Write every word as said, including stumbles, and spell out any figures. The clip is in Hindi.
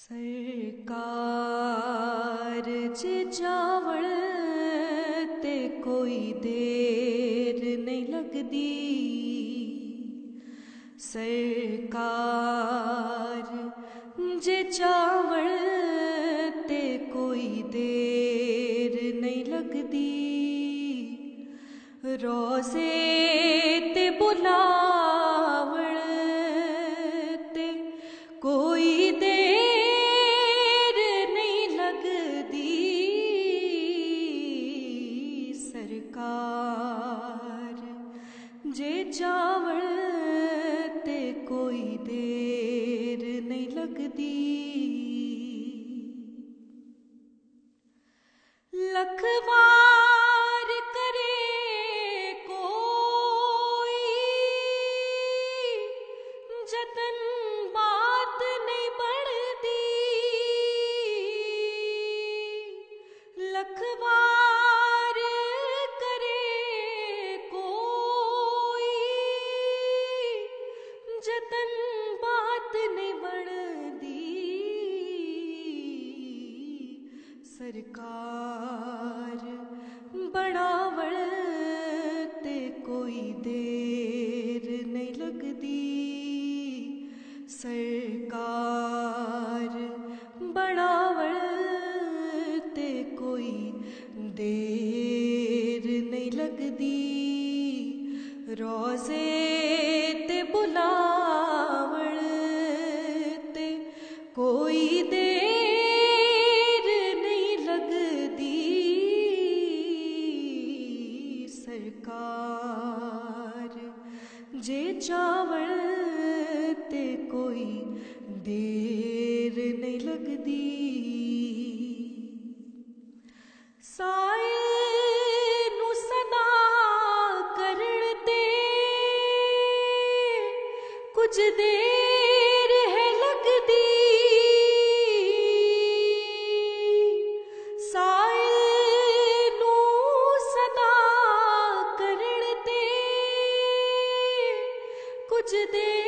सरकार जे जावण ते कोई देर नहीं लगदी। सरकार जे जावण ते कोई देर नहीं लगदी। रोज़े ते बुलावण ते कोई देर नहीं लगदी। सरकार जे जावण ते कोई देर नहीं लगदी। लखवार करे कोई जतन बात नहीं बढ़दी। लखवार करे कोई जतन बात नहीं बढ़दी। सरकार बढ़ावण ते कोई देर नहीं लगदी। सरकार बढ़ावण ते कोई देर नहीं लगदी। रोज़े ते बुलावण ते कोई देर नहीं लगदी। सरकार जे जावण ते कोई देर नहीं लगदी। साए नू सदा करण ते कुछ देर है लगदी। साए नू सदा करण ते कुछ देर